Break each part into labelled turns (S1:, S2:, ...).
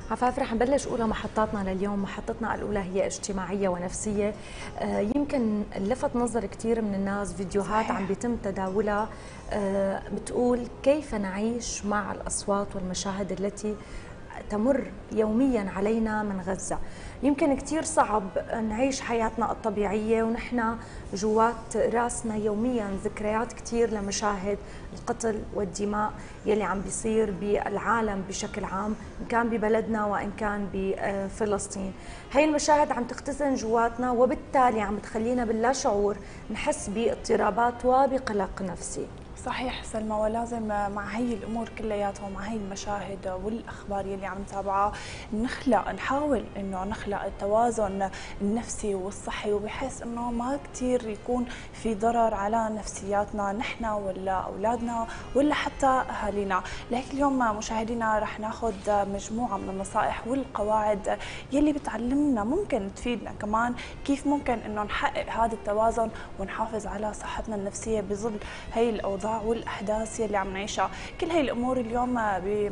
S1: عفاف، رح نبلش أولى محطاتنا لليوم. محطتنا الأولى هي اجتماعية ونفسية. يمكن لفت نظر كثير من الناس فيديوهات
S2: صحيح.
S1: عم بيتم تداولها بتقول كيف نعيش مع الأصوات والمشاهد التي تمر يوميا علينا من غزة. يمكن كثير صعب نعيش حياتنا الطبيعية ونحن جوات راسنا يوميا ذكريات كثير لمشاهد القتل والدماء يلي عم بيصير بالعالم بشكل عام، إن كان ببلدنا وإن كان بفلسطين. هاي المشاهد عم تختزن جواتنا وبالتالي عم تخلينا باللا شعور نحس باضطرابات وبقلق نفسي.
S2: صحيح سلمى، ولازم مع هي الامور كلياتها ومع هي المشاهد والاخبار يلي عم نتابعها نحاول انه نخلق التوازن النفسي والصحي، وبحيث انه ما كثير يكون في ضرر على نفسياتنا نحن ولا اولادنا ولا حتى اهالينا. لهيك اليوم مشاهدينا رح ناخذ مجموعه من النصائح والقواعد يلي بتعلمنا ممكن تفيدنا كمان كيف ممكن انه نحقق هذا التوازن ونحافظ على صحتنا النفسيه بظل هي الاوضاع والاحداث اللي عم نعيشها. كل هي الامور اليوم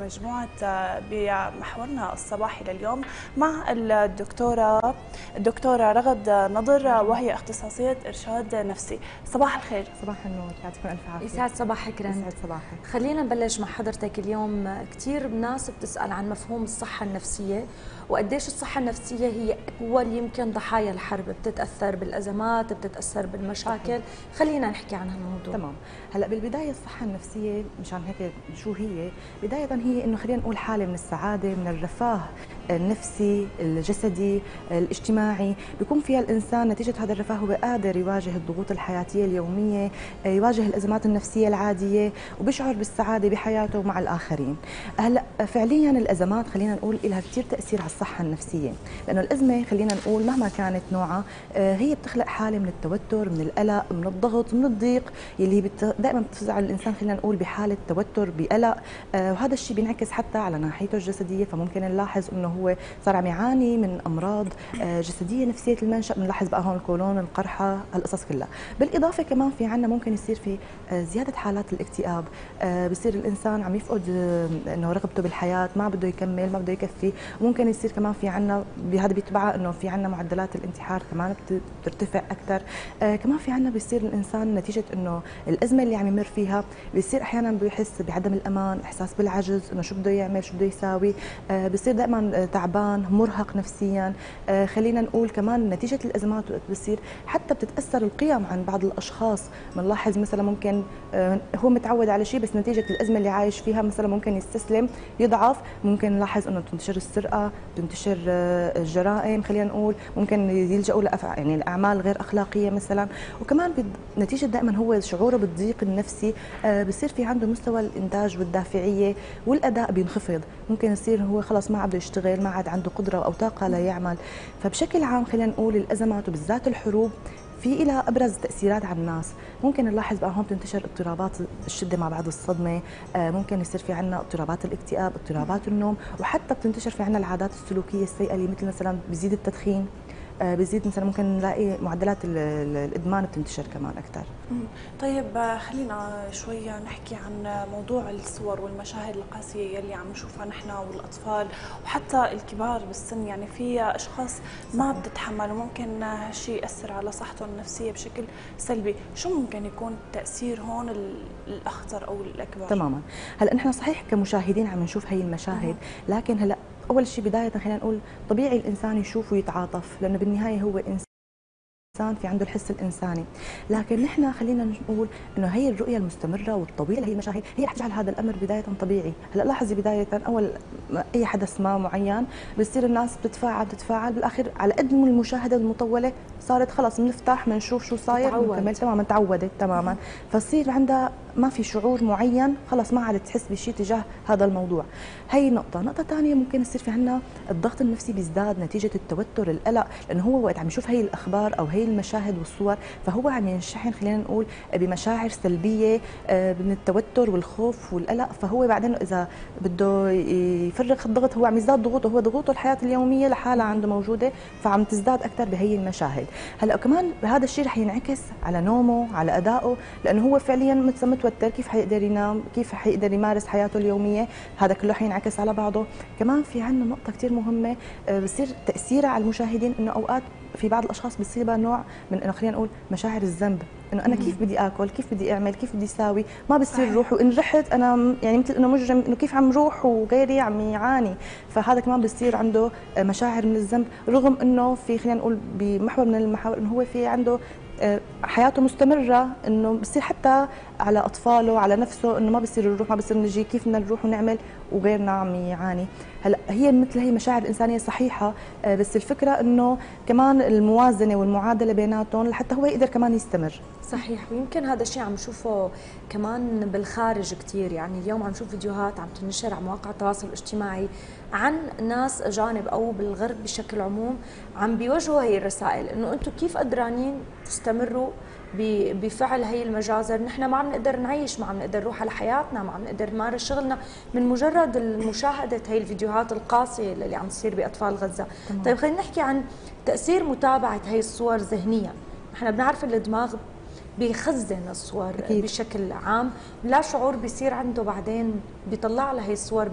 S2: بمحورنا الصباحي لليوم مع الدكتوره رغد نضر، وهي اختصاصيه ارشاد نفسي. صباح الخير.
S3: صباح النور، يعطيكم الف عافيه.
S1: يسعد صباحك رند.
S3: يسعد صباحك.
S1: خلينا نبلش مع حضرتك. اليوم كثير ناس بتسال عن مفهوم الصحه النفسيه وقديش الصحه النفسيه هي اول يمكن ضحايا الحرب، بتتاثر بالازمات، بتتاثر بالمشاكل. خلينا نحكي عن هالموضوع.
S3: تمام. هلا بالبدايه الصحه النفسيه مشان هيك شو هي؟ بدايه هي انه خلينا نقول حاله من السعاده، من الرفاه النفسي، الجسدي، الاجتماعي، بيكون فيها الانسان نتيجه هذا الرفاه هو قادر يواجه الضغوط الحياتيه اليوميه، يواجه الازمات النفسيه العاديه، وبيشعر بالسعاده بحياته ومع الاخرين. هلا فعليا الازمات خلينا نقول لها كثير تاثير على الصحه النفسيه، لانه الازمه خلينا نقول مهما كانت نوعها هي بتخلق حاله من التوتر، من القلق، من الضغط، من الضيق، يلي دائما بتفزع الانسان خلينا نقول بحاله توتر، بقلق، وهذا الشيء بينعكس حتى على ناحيته الجسديه. فممكن نلاحظ انه هو صار عم يعاني من امراض جسديه نفسيه المنشا، بنلاحظ بقى هون القولون، القرحه، هالقصص كلها. بالاضافه كمان في عندنا ممكن يصير في زياده حالات الاكتئاب، بصير الانسان عم يفقد انه رغبته بالحياه، ما بده يكمل، ما بده يكفي. ممكن يصير كمان في عندنا بهذا بيتبعها انه في عندنا معدلات الانتحار كمان بترتفع اكثر. كمان في عندنا بيصير الانسان نتيجه انه الازمه اللي عم يمر فيها بيصير احيانا بيحس بعدم الامان، احساس بالعجز، انه شو بده يعمل، شو بده يساوي، بيصير دائما تعبان، مرهق نفسيا. خلينا نقول كمان نتيجه الازمات بتصير حتى بتتاثر القيم عن بعض الاشخاص. بنلاحظ مثلا ممكن هو متعود على شيء بس نتيجه الازمه اللي عايش فيها مثلا ممكن يستسلم، يضعف. ممكن نلاحظ انه تنتشر السرقه، تنتشر الجرائم، خلينا نقول ممكن يلجأوا يعني الاعمال غير اخلاقيه مثلا. وكمان نتيجه دائما هو شعوره بالضيق النفسي بصير في عنده مستوى الانتاج والدافعيه والاداء بينخفض. ممكن يصير هو خلص ما عاد يشتغل، ما عاد عنده قدره او طاقه ليعمل. فبشكل عام خلينا نقول الازمات وبالذات الحروب في لها ابرز تاثيرات على الناس. ممكن نلاحظ بقى هون بتنتشر اضطرابات الشده مع بعض الصدمه، ممكن يصير في عندنا اضطرابات الاكتئاب، اضطرابات النوم، وحتى بتنتشر في عندنا العادات السلوكيه السيئه اللي مثل مثلا بيزيد التدخين، بيزيد مثلا ممكن نلاقي معدلات الادمان بتنتشر كمان اكثر.
S2: طيب خلينا شويه نحكي عن موضوع الصور والمشاهد القاسيه يلي عم نشوفها نحن والاطفال وحتى الكبار بالسن. يعني في اشخاص ما بتتحمل وممكن هالشيء ياثر على صحتهم النفسيه بشكل سلبي. شو ممكن يكون التاثير هون الاخطر او الاكبر؟
S3: تماما. هلا نحن صحيح كمشاهدين عم نشوف هي المشاهد، لكن هلا اول شيء بدايه خلينا نقول طبيعي الانسان يشوف ويتعاطف، لانه بالنهايه هو انسان في عنده الحس الانساني. لكن نحن خلينا نقول انه هي الرؤيه المستمره والطويله هي المشاهد هي رح تجعل هذا الامر بدايه طبيعي. هلا لاحظي بدايه اول اي حدث ما معين بتصير الناس بتتفاعل بالاخر على قد من المشاهده المطوله صارت خلص بنفتح بنشوف شو صاير بنكمل. تماما تعودت تماما. فصير عندها ما في شعور معين، خلص ما عاد تحس بشيء تجاه هذا الموضوع. هي نقطه ثانيه ممكن يصير في عندنا الضغط النفسي بيزداد نتيجه التوتر، القلق، لانه هو وقت عم يشوف هي الاخبار او هي المشاهد والصور فهو عم ينشحن خلينا نقول بمشاعر سلبيه من التوتر والخوف والقلق. فهو بعدين اذا بده يفرغ الضغط هو عم يزداد ضغوطه، هو ضغوطه الحياه اليوميه لحالها عنده موجوده فعم تزداد اكثر بهي المشاهد. هلا كمان هذا الشيء رح ينعكس على نومه، على ادائه، لانه هو فعليا متولد متوتر كيف حيقدر ينام، كيف حيقدر يمارس حياته اليوميه، هذا كله حينعكس على بعضه. كمان في عندنا نقطه كثير مهمه بصير تاثيرها على المشاهدين، انه اوقات في بعض الاشخاص بيصيبها نوع من انه خلينا نقول مشاعر الذنب، انه انا كيف بدي اكل، كيف بدي اعمل، كيف بدي اساوي، ما بصير روح، وان رحت انا يعني مثل انه مجرم، انه كيف عم روح وغيري عم يعاني. فهذا كمان بصير عنده مشاعر من الذنب، رغم انه في خلينا نقول بمحور من المحاور انه هو في عنده حياته مستمره، انه بصير حتى على اطفاله على نفسه انه ما بصير نروح، ما بصير نجي، كيف بدنا نروح ونعمل وغيرنا عم يعاني. هلا هي مثل هي مشاعر انسانيه صحيحه، بس الفكره انه كمان الموازنه والمعادله بيناتهم لحتى هو يقدر كمان يستمر.
S1: صحيح. ويمكن هذا الشيء عم نشوفه كمان بالخارج كثير، يعني اليوم عم نشوف فيديوهات عم تنشر على مواقع التواصل الاجتماعي عن ناس اجانب او بالغرب بشكل عموم عم بيوجهوا هي الرسائل، انه انتم كيف قدرانين تستمروا بفعل هي المجازر، نحن ما عم نقدر نعيش، ما عم نقدر نروح على حياتنا، ما عم نقدر نمارس شغلنا من مجرد مشاهدة هي الفيديوهات القاسية اللي عم تصير بأطفال غزة.
S3: تمام.
S1: طيب خلينا نحكي عن تأثير متابعة هي الصور ذهنيا. نحن بنعرف الدماغ بيخزن الصور أكيد. بشكل عام، لا شعور بيصير عنده بعدين بيطلع لها هي الصور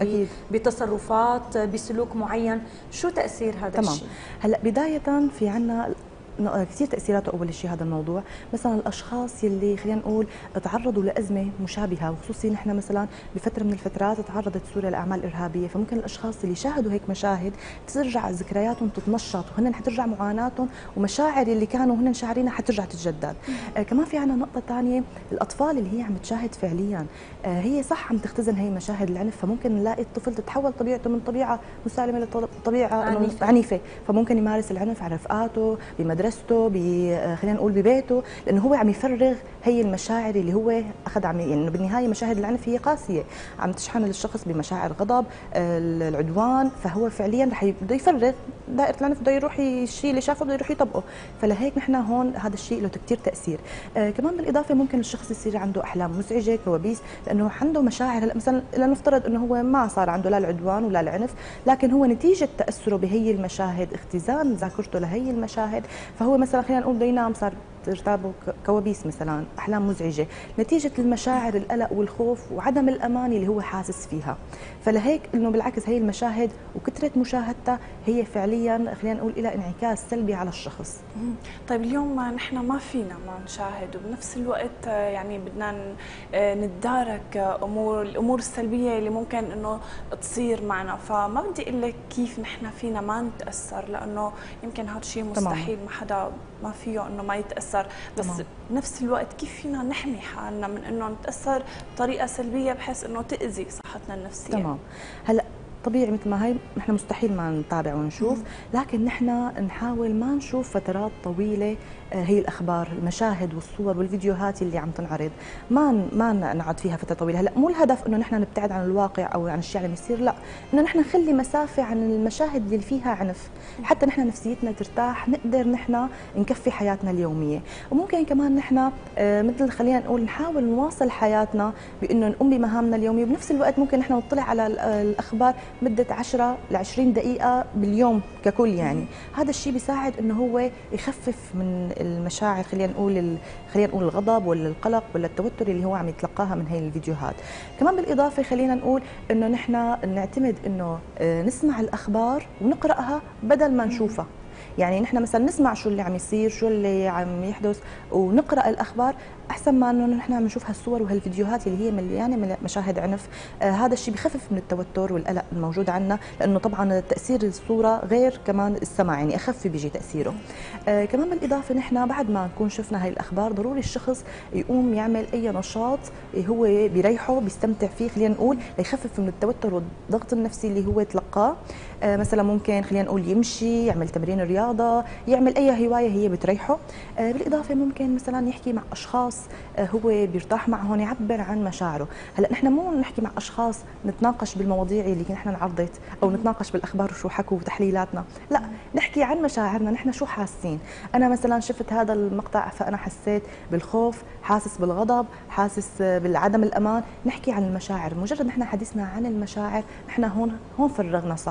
S1: بتصرفات بسلوك معين. شو تأثير هذا الشيء؟
S3: هلا بداية في عنا كثير تاثيراته. اول شيء هذا الموضوع، مثلا الاشخاص يلي خلينا نقول تعرضوا لازمه مشابهه، وخصوصي نحن مثلا بفتره من الفترات تعرضت سوريا لاعمال ارهابيه، فممكن الاشخاص اللي شاهدوا هيك مشاهد ترجع ذكرياتهم تتنشط، وهن حترجع معاناتهم ومشاعر اللي كانوا هن شاعرينها حترجع تتجدد. كمان في عنا نقطه ثانيه، الاطفال اللي هي عم تشاهد فعليا، هي صح عم تختزن هي مشاهد العنف، فممكن نلاقي الطفل تتحول طبيعته من طبيعه مسالمه لطبيعه عنيفه، فممكن يمارس العنف على رفقاته بمدرسته خلينا نقول ببيته، لانه هو عم يفرغ هي المشاعر اللي هو اخذ عم يعني بالنهايه مشاهد العنف هي قاسيه، عم تشحن الشخص بمشاعر غضب، العدوان، فهو فعليا رح بده يفرغ دائره العنف، بده يروح الشيء اللي شافه بده يروح يطبقه. فلهيك نحن هون هذا الشيء له كثير تاثير. كمان بالاضافه ممكن الشخص يصير عنده احلام مزعجه، كوابيس، لانه عنده مشاعر. هلا مثلا لنفترض انه هو ما صار عنده لا العدوان ولا العنف، لكن هو نتيجه تاثره بهي المشاهد، اختزان ذاكرته لهي المشاهد، فهو مثلا خلينا نقول بده ينام صار ترتابه كوابيس مثلا، احلام مزعجه، نتيجه المشاعر القلق والخوف وعدم الامان اللي هو حاسس فيها. فلهيك انه بالعكس هي المشاهد وكثره مشاهدتها هي فعليا خلينا نقول لها انعكاس سلبي على الشخص.
S2: طيب اليوم نحن ما فينا ما نشاهد، وبنفس الوقت يعني بدنا نتدارك الامور السلبيه اللي ممكن انه تصير معنا، فما بدي اقول لك كيف نحن فينا ما نتاثر، لانه يمكن هذا الشيء مستحيل، ما حدا ما فيه انه ما يتاثر، بس بنفس الوقت كيف فينا نحمي حالنا من انه نتاثر بطريقه سلبيه بحيث انه تاذي صحتنا النفسيه.
S3: تمام. هلا طبيعي مثل ما هي نحن مستحيل ما نتابع ونشوف، لكن نحن نحاول ما نشوف فترات طويله هي الاخبار، المشاهد والصور والفيديوهات اللي عم تنعرض، ما نقعد فيها فتره طويله. هلا مو الهدف انه نحن نبتعد عن الواقع او عن الشيء اللي بيصير، لا، انه نحن نخلي مسافه عن المشاهد اللي فيها عنف، حتى نحن نفسيتنا ترتاح، نقدر نحن نكفي حياتنا اليوميه. وممكن كمان نحن مثل خلينا نقول نحاول نواصل حياتنا بانه نقوم بمهامنا اليوميه، وبنفس الوقت ممكن نحن نطلع على الاخبار مده 10 ل 20 دقيقه باليوم ككل. يعني هذا الشيء بيساعد انه هو يخفف من المشاعر، خلينا نقول الغضب ولا القلق ولا التوتر اللي هو عم يتلقاها من هي الفيديوهات. كمان بالاضافه خلينا نقول انه نحن نعتمد انه نسمع الاخبار ونقراها بدل ما نشوفها. يعني نحن مثلا نسمع شو اللي عم يصير، شو اللي عم يحدث، ونقرا الاخبار احسن ما انه نحن عم نشوف هالصور وهالفيديوهات اللي هي مليانه من مشاهد عنف. هذا الشيء بخفف من التوتر والقلق الموجود عندنا، لانه طبعا تاثير الصوره غير كمان السمع، يعني اخف بيجي تاثيره. كمان بالاضافه نحن بعد ما نكون شفنا هاي الاخبار ضروري الشخص يقوم يعمل اي نشاط هو بيريحه بيستمتع فيه، خلينا نقول ليخفف من التوتر والضغط النفسي اللي هو تلقاه. مثلا ممكن خلينا نقول يمشي، يعمل تمرين رياضه، يعمل اي هوايه هي بتريحه. بالاضافه ممكن مثلا يحكي مع اشخاص هو بيرتاح معهم، يعبر عن مشاعره. هلا نحن مو نحكي مع اشخاص نتناقش بالمواضيع اللي نحن انعرضت او نتناقش بالاخبار وشو حكوا وتحليلاتنا، لا، نحكي عن مشاعرنا، نحن شو حاسين. انا مثلا شفت هذا المقطع فانا حسيت بالخوف، حاسس بالغضب، حاسس بالعدم الامان، نحكي عن المشاعر. مجرد نحن حديثنا عن المشاعر نحن هون فرغنا صح، هون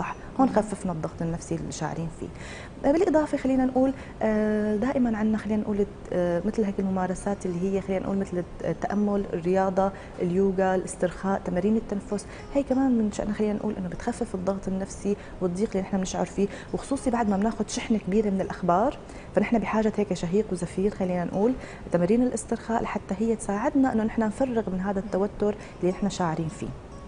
S3: هون خففنا الضغط النفسي اللي شاعرين فيه. بالاضافه خلينا نقول دائما عندنا خلينا نقول مثل هيك الممارسات اللي هي خلينا نقول مثل التامل، الرياضه، اليوغا، الاسترخاء، تمارين التنفس، هي كمان من شأنها خلينا نقول انه بتخفف الضغط النفسي والضيق اللي نحن بنشعر فيه، وخصوصي بعد ما بناخذ شحنه كبيره من الاخبار، فنحن بحاجه هيك شهيق وزفير خلينا نقول تمارين الاسترخاء لحتى هي تساعدنا انه نحن نفرغ من هذا التوتر اللي نحن شاعرين فيه.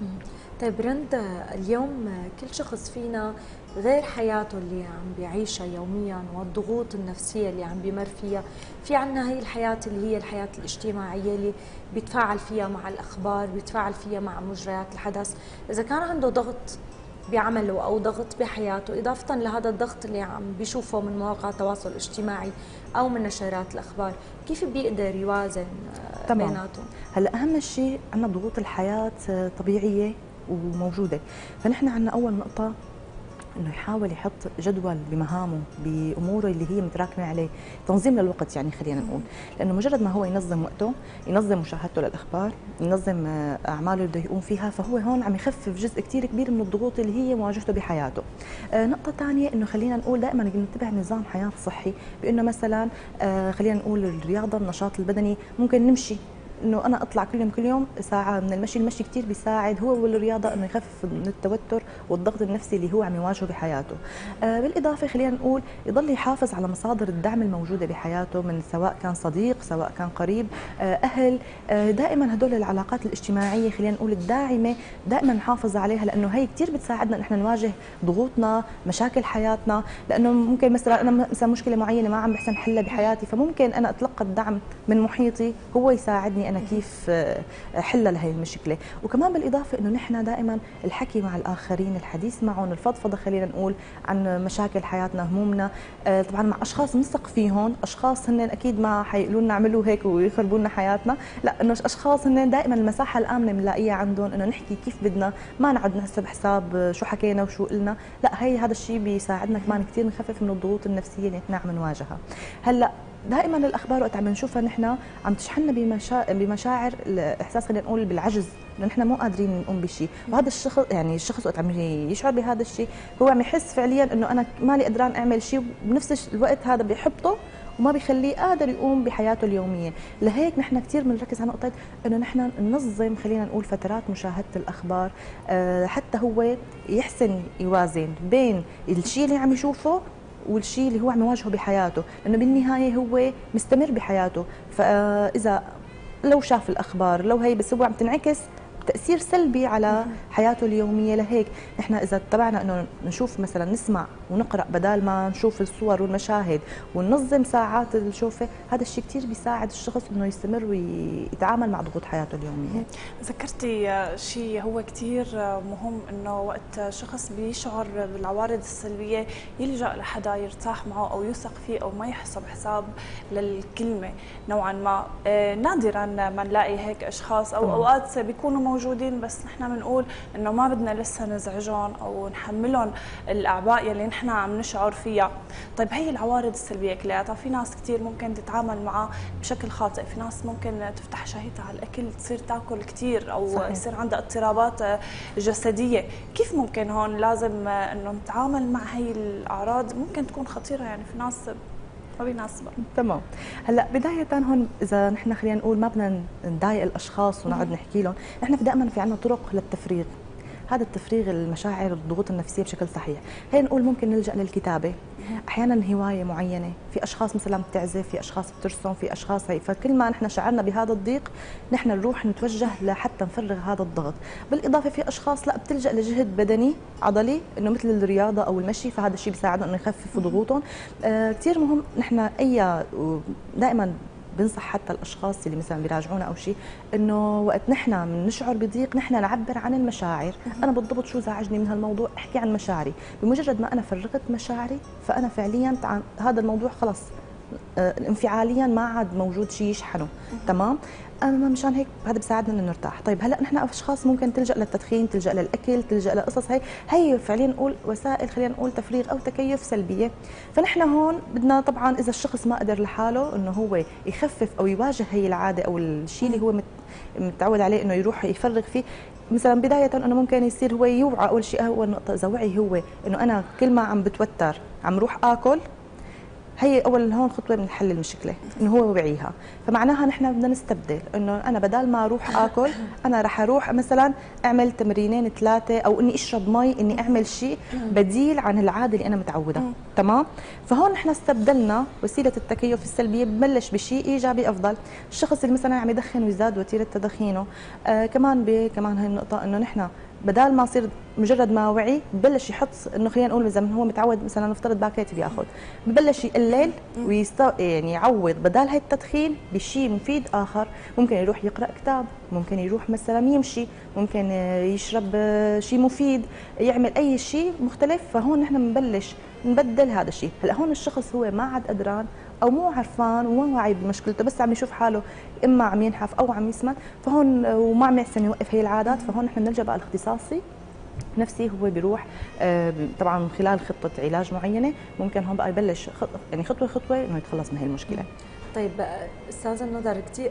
S1: طيب رند، اليوم كل شخص فينا غير حياته اللي عم بيعيشها يوميا والضغوط النفسية اللي عم بيمر فيها، في عنا هي الحياة اللي هي الحياة الاجتماعية اللي بيتفاعل فيها مع الأخبار، بيتفاعل فيها مع مجريات الحدث. إذا كان عنده ضغط بعمله أو ضغط بحياته إضافة لهذا الضغط اللي عم بيشوفه من مواقع التواصل الاجتماعي أو من نشرات الأخبار، كيف بيقدر يوازن بيناتهم؟
S3: هلا أهم شيء عندنا ضغوط الحياة طبيعية وموجودة، فنحن عندنا أول نقطة انه يحاول يحط جدول بمهامه باموره اللي هي متراكمه عليه، تنظيم للوقت يعني خلينا نقول، لانه مجرد ما هو ينظم وقته، ينظم مشاهدته للاخبار، ينظم اعماله اللي بده يقوم فيها، فهو هون عم يخفف جزء كثير كبير من الضغوط اللي هي مواجهته بحياته. نقطه ثانيه انه خلينا نقول دائما نتبع نظام حياه صحي، بانه مثلا خلينا نقول الرياضه، النشاط البدني، ممكن نمشي، انه انا اطلع كل يوم ساعه من المشي، المشي كثير بيساعد هو والرياضه انه يخفف من التوتر والضغط النفسي اللي هو عم يواجهه بحياته. بالاضافه خلينا نقول يضل يحافظ على مصادر الدعم الموجوده بحياته، من سواء كان صديق، سواء كان قريب، اهل، دائما هدول العلاقات الاجتماعيه خلينا نقول الداعمه دائما نحافظ عليها، لانه هي كثير بتساعدنا نحن نواجه ضغوطنا، مشاكل حياتنا، لانه ممكن مثلا انا مثلا مشكله معينه ما عم بحسن حلها بحياتي، فممكن انا اتلقى الدعم من محيطي هو يساعدني انا كيف حلها لهي المشكله. وكمان بالاضافه انه نحن دائما الحكي مع الاخرين، الحديث معهم، الفضفضه خلينا نقول عن مشاكل حياتنا، همومنا، طبعا مع اشخاص نثق فيهم، اشخاص هن اكيد ما حيقولوا لنا اعملوا هيك ويخربوا لنا حياتنا، لا، انه اشخاص هن دائما المساحه الامنه بنلاقيها عندهم، انه نحكي كيف بدنا، ما نقعد نحسب حساب شو حكينا وشو قلنا، لا، هذا الشيء بيساعدنا كمان كثير نخفف من الضغوط النفسيه اللي نحن عم نواجهها. هلا دائما الاخبار وقت عم نشوفها نحن عم تشحننا بمشاعر الاحساس، خلينا نقول بالعجز، انه نحن مو قادرين نقوم بشيء، وهذا الشخص يعني الشخص وقت عم يشعر بهذا الشيء هو عم يحس فعليا انه انا مالي قدران اعمل شيء، وبنفس الوقت هذا بيحبطه وما بيخليه قادر يقوم بحياته اليوميه. لهيك نحن كثير بنركز على نقطه انه نحن ننظم خلينا نقول فترات مشاهده الاخبار، حتى هو يحسن يوازن بين الشيء اللي عم يشوفه والشيء اللي هو عم يواجهه بحياته، لانه بالنهايه هو مستمر بحياته، فاذا لو شاف الاخبار لو هي بس هو عم تنعكس تأثير سلبي على حياته اليومية. لهيك نحن إذا اتبعنا إنه نشوف مثلا نسمع ونقرأ بدال ما نشوف الصور والمشاهد وننظم ساعات الشوفة، هذا الشيء كثير بيساعد الشخص إنه يستمر ويتعامل مع ضغوط حياته اليومية.
S2: ذكرتي شيء هو كثير مهم، إنه وقت شخص بيشعر بالعوارض السلبية يلجأ لحدا يرتاح معه أو يثق فيه أو ما يحسب حساب للكلمة نوعا ما. نادرا ما نلاقي هيك أشخاص، أو أوقات بيكونوا موجودين بس نحن بنقول انه ما بدنا لسه نزعجهم او نحملهم الاعباء يلي نحن عم نشعر فيها. طيب هي العوارض السلبيه كلياتها في ناس كثير ممكن تتعامل معها بشكل خاطئ، في ناس ممكن تفتح شهيتها على الاكل تصير تاكل كثير او صحيح. يصير عندها اضطرابات جسديه. كيف ممكن هون لازم انه نتعامل مع هي الاعراض؟ ممكن تكون خطيره، يعني في ناس ما بيناسبها.
S3: تمام. هلا بدايه هون اذا نحن خلينا نقول ما بدنا نضايق الاشخاص ونقعد نحكي لهم، نحن دائما في عندنا طرق للتفريغ، هذا التفريغ المشاعر الضغوط النفسيه بشكل صحيح. هي نقول ممكن نلجا للكتابه، احيانا هوايه معينه، في اشخاص مثلا بتعزف، في اشخاص بترسم، في اشخاص هي، فكل ما نحن شعرنا بهذا الضيق نحن نروح نتوجه لحتى نفرغ هذا الضغط. بالاضافه في اشخاص لا بتلجا لجهد بدني عضلي، انه مثل الرياضه او المشي، فهذا الشيء بيساعدهم انه يخففوا ضغوطهم. كثير مهم نحن دائما بنصح حتى الاشخاص اللي مثلا بيراجعونا او شيء، انه وقت نحن بنشعر بضيق نحن نعبر عن المشاعر، انا بالضبط شو زعجني من هالموضوع، احكي عن مشاعري، بمجرد ما انا فرغت مشاعري فانا فعليا هذا الموضوع خلص انفعاليا ما عاد موجود شيء يشحنه. تمام. اما مشان هيك هذا بيساعدنا انه نرتاح. طيب هلا نحن اشخاص ممكن تلجا للتدخين، تلجا للاكل، تلجا لقصص هي فعليا نقول وسائل خلينا نقول تفريغ او تكيف سلبيه. فنحن هون بدنا طبعا اذا الشخص ما قدر لحاله انه هو يخفف او يواجه هي العاده او الشيء اللي هو متعود عليه انه يروح يفرغ فيه، مثلا بدايه انه ممكن يصير هو يوعى. اول شيء هو النقطه اذا وعي هو انه انا كل ما عم بتوتر عم روح اكل، هي اول هون خطوه من حل المشكله، انه هو وعيها. فمعناها نحن بدنا نستبدل انه انا بدل ما اروح اكل انا رح اروح مثلا اعمل تمرينين ثلاثه، او اني اشرب مي، اني اعمل شيء بديل عن العاده اللي انا متعوده. تمام. فهون نحن استبدلنا وسيله التكيف السلبيه، ببلش بشيء ايجابي افضل. الشخص اللي مثلا عم يدخن ويزداد وتيره تدخينه، كمان هي النقطه انه نحن بدال ما يصير مجرد ما وعي ببلش يحط انه خلينا نقول اذا هو متعود مثلا نفترض باكيت بياخذ، ببلش يقلل يعني يعوض بدال هاي التدخين بشيء مفيد اخر. ممكن يروح يقرا كتاب، ممكن يروح مثلا يمشي، ممكن يشرب شيء مفيد، يعمل اي شيء مختلف. فهون نحن بنبلش نبدل هذا الشيء. هلا هون الشخص هو ما عاد قدران او مو عرفان وما واعي بمشكلته، بس عم يشوف حاله اما عم ينحف او عم يسمن، فهون وما عم يحسن يوقف هي العادات. فهون نحن بنلجا بقى الاختصاصي نفسي، هو بيروح طبعا من خلال خطه علاج معينه. ممكن هون بقى يبلش يعني خطوه خطوه انه يتخلص من هي المشكله.
S1: طيب استاذه النظر، كثير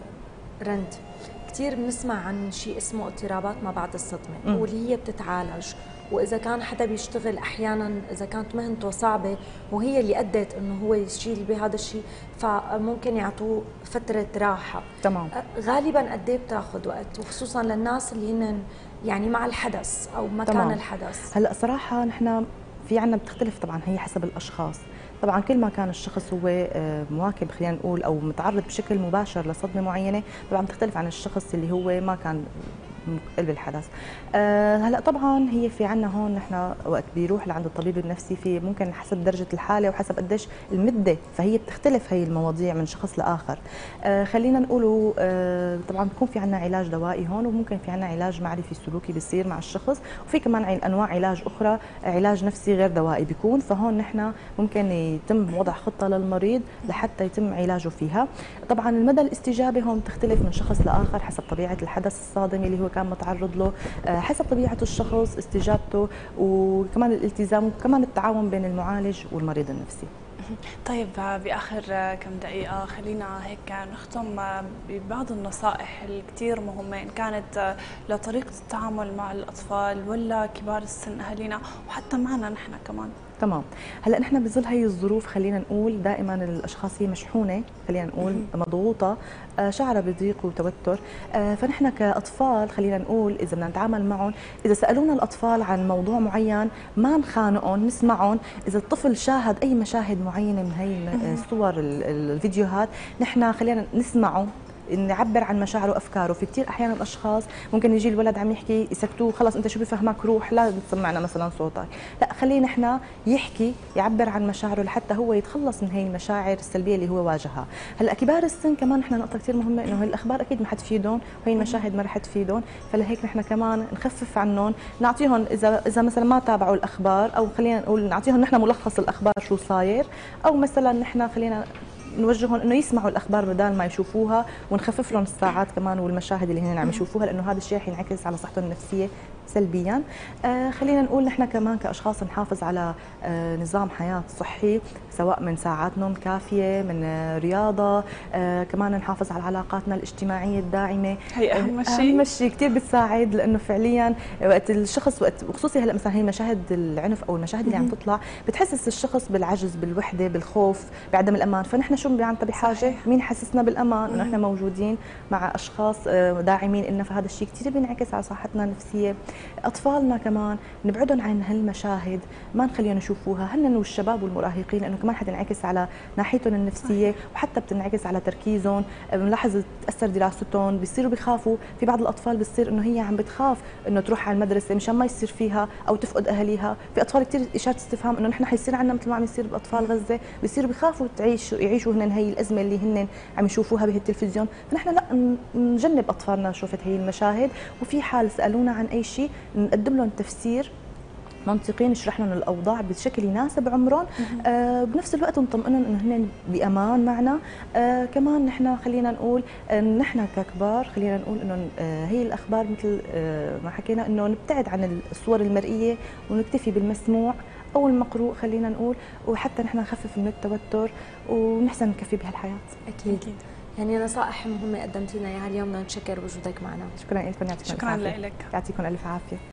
S1: رند كثير بنسمع عن شيء اسمه اضطرابات ما بعد الصدمه، واللي هي بتتعالج. واذا كان حدا بيشتغل احيانا اذا كانت مهنته صعبه وهي اللي ادت انه هو يشيل بهذا الشيء، فممكن يعطوه فتره راحه.
S3: تمام.
S1: غالبا قد ايه بتاخذ وقت، وخصوصا للناس اللي هن يعني مع الحدث او مكان
S3: تمام.
S1: الحدث؟
S3: هلا صراحه نحن في عنا بتختلف طبعا، هي حسب الاشخاص. طبعا كل ما كان الشخص هو مواكب خلينا نقول او متعرض بشكل مباشر لصدمه معينه، طبعا بتختلف عن الشخص اللي هو ما كان قلب الحدث. هلا طبعا هي في عنا هون نحن وقت بيروح لعند الطبيب النفسي، في ممكن حسب درجه الحاله وحسب قديش المده، فهي بتختلف هي المواضيع من شخص لاخر. خلينا نقولوا طبعا بيكون في عنا علاج دوائي هون، وممكن في عنا علاج معرفي سلوكي بيصير مع الشخص، وفي كمان انواع علاج اخرى علاج نفسي غير دوائي بيكون. فهون نحن ممكن يتم وضع خطه للمريض لحتى يتم علاجه فيها. طبعا المدى الاستجابه هون بتختلف من شخص لاخر حسب طبيعه الحدث الصادم اللي هو كان متعرض له، حسب طبيعه الشخص استجابته، وكمان الالتزام، وكمان التعاون بين المعالج والمريض النفسي.
S2: طيب باخر كم دقيقه خلينا هيك نختم ببعض النصائح الكثير مهمه، ان كانت لطريقه التعامل مع الاطفال ولا كبار السن اهالينا وحتى معنا نحن كمان.
S3: تمام. هلا نحن بظل هي الظروف خلينا نقول دائما الاشخاص هي مشحونه، خلينا نقول مضغوطه، شعرها بضيق وتوتر. فنحن كاطفال خلينا نقول اذا بدنا نتعامل معهم، اذا سالونا الاطفال عن موضوع معين ما نخانقهم، نسمعهم. اذا الطفل شاهد اي مشاهد معينه من هي الصور الفيديوهات، نحن خلينا نسمعه، نعبر عن مشاعره وافكاره. في كثير احيانا اشخاص ممكن يجي الولد عم يحكي يسكتوه، خلص انت شو بفهمك، روح لا تسمعنا مثلا صوتك، لا خلينا نحن يحكي يعبر عن مشاعره لحتى هو يتخلص من هي المشاعر السلبيه اللي هو واجهها. هلا كبار السن كمان نحن نقطه كثير مهمه، انه هي الاخبار اكيد ما حتفيدهم وهي المشاهد ما رح تفيدهم، فلهيك نحن كمان نخفف عنهم، نعطيهم اذا مثلا ما تابعوا الاخبار، او خلينا نقول نعطيهم نحن ملخص الاخبار شو صاير، او مثلا نحن خلينا نوجههم انه يسمعوا الاخبار بدل ما يشوفوها، ونخفف لهم الساعات كمان والمشاهد اللي هن عم يشوفوها، لانه هذا الشيء رح ينعكس على صحتهم النفسيه سلبيا. خلينا نقول نحن كمان كاشخاص نحافظ على نظام حياه صحي، سواء من ساعات نوم كافيه، من رياضه، كمان نحافظ على علاقاتنا الاجتماعيه الداعمه.
S2: هي اهم شيء،
S3: اهم شيء كثير بتساعد، لانه فعليا وقت الشخص وخصوصي هلا مثلا هي مشاهد العنف او المشاهد اللي عم تطلع بتحسس الشخص بالعجز، بالوحده، بالخوف، بعدم الامان. فنحن شو بنعمل بحاجه مين يحسسنا بالامان، انه احنا موجودين مع اشخاص داعمين لنا، فهذا الشيء كثير بينعكس على صحتنا النفسيه. اطفالنا كمان نبعدهم عن هالمشاهد، ما نخليهم يشوفوها، هن والشباب والمراهقين، لانه كمان حتنعكس على ناحيتهم النفسيه، وحتى بتنعكس على تركيزهم. بنلاحظ تاثر دراستهم، بيصيروا بيخافوا. في بعض الاطفال بتصير انه هي عم بتخاف انه تروح على المدرسه مشان ما يصير فيها او تفقد اهاليها. في اطفال كثير اشاره استفهام انه نحن حيصير عندنا مثل ما عم يصير باطفال غزه، بيصيروا بيخافوا يعيشوا هن هي الازمه اللي هن عم يشوفوها بالتلفزيون. فنحن لا نجنب اطفالنا شوفت هي المشاهد، وفي حال سالونا عن اي شيء نقدم لهم تفسير منطقي، نشرح لهم الاوضاع بشكل يناسب عمرهم. بنفس الوقت نطمئنهم انه هن بامان معنا. كمان نحن خلينا نقول نحن ككبار خلينا نقول انه هي الاخبار مثل ما حكينا انه نبتعد عن الصور المرئيه ونكتفي بالمسموع او المقروء خلينا نقول، وحتى نحن نخفف من التوتر ونحسن نكفي بهالحياه.
S1: اكيد. يعني نصائح مهمة قدمتينا اياها اليوم، بدنا نتشكر وجودك معنا.
S3: شكرا لكم، يعطيكم
S2: شكرا
S3: الف عافيه.
S2: لك.
S3: يعطيكم الف عافيه.